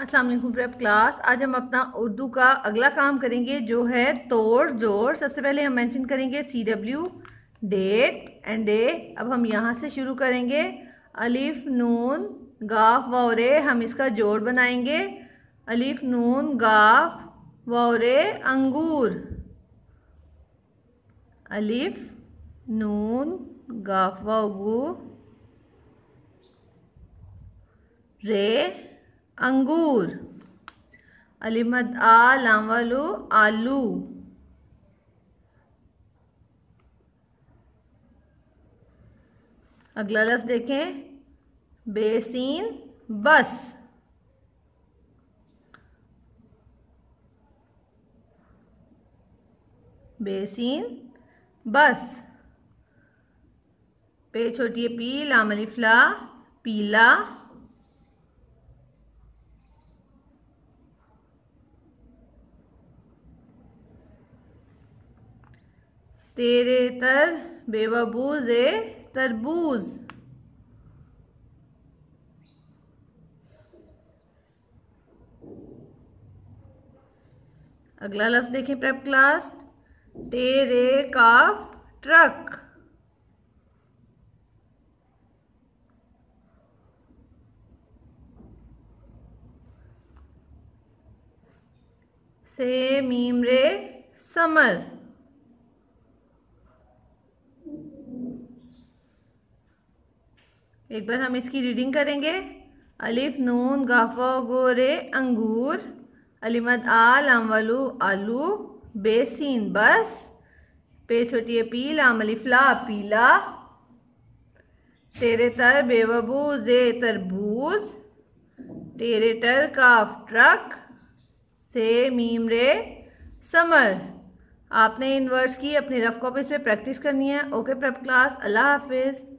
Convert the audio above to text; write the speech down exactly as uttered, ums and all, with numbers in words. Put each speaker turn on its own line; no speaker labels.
अस्सलाम वालेकुम prep class. आज हम अपना उर्दू का अगला काम करेंगे जो है तोड़ जोड़। सबसे पहले हम मेंशन करेंगे C W date and day. अब हम यहाँ से शुरू करेंगे। अलिफ नून गाफ वौरे, हम इसका जोड़ बनाएंगे। अलिफ नून गाफ वौरे अंगूर। अलिफ नून गाफ वागू रे अंगूर। अलिफ मद आ लाम वालू आलू। अगला लफ्ज देखें, बेसीन बस। बेसीन बस। पे छोटी है पी लाम अलिफ ला पीला। तेरे तर बेवबूज ए तरबूज। अगला लफ्ज देखें प्रेप क्लास, टेरे काफ ट्रक। से मीम रे समर। एक बार हम इसकी रीडिंग करेंगे। अलिफ नून गाफा गोरे अंगूर। अलिमद आ लाम वालू आलू। बेसीन बस। पे छोटी पी लाम अलिफ ला पीला। तेरे तर बेवबू जे तरबूज। तेरे टर काफ ट्रक। से मीम रे समर। आपने इन वर्ड्स की अपनी रफ कॉपीज पे प्रैक्टिस करनी है। ओके प्रेप क्लास, अल्लाह हाफिज।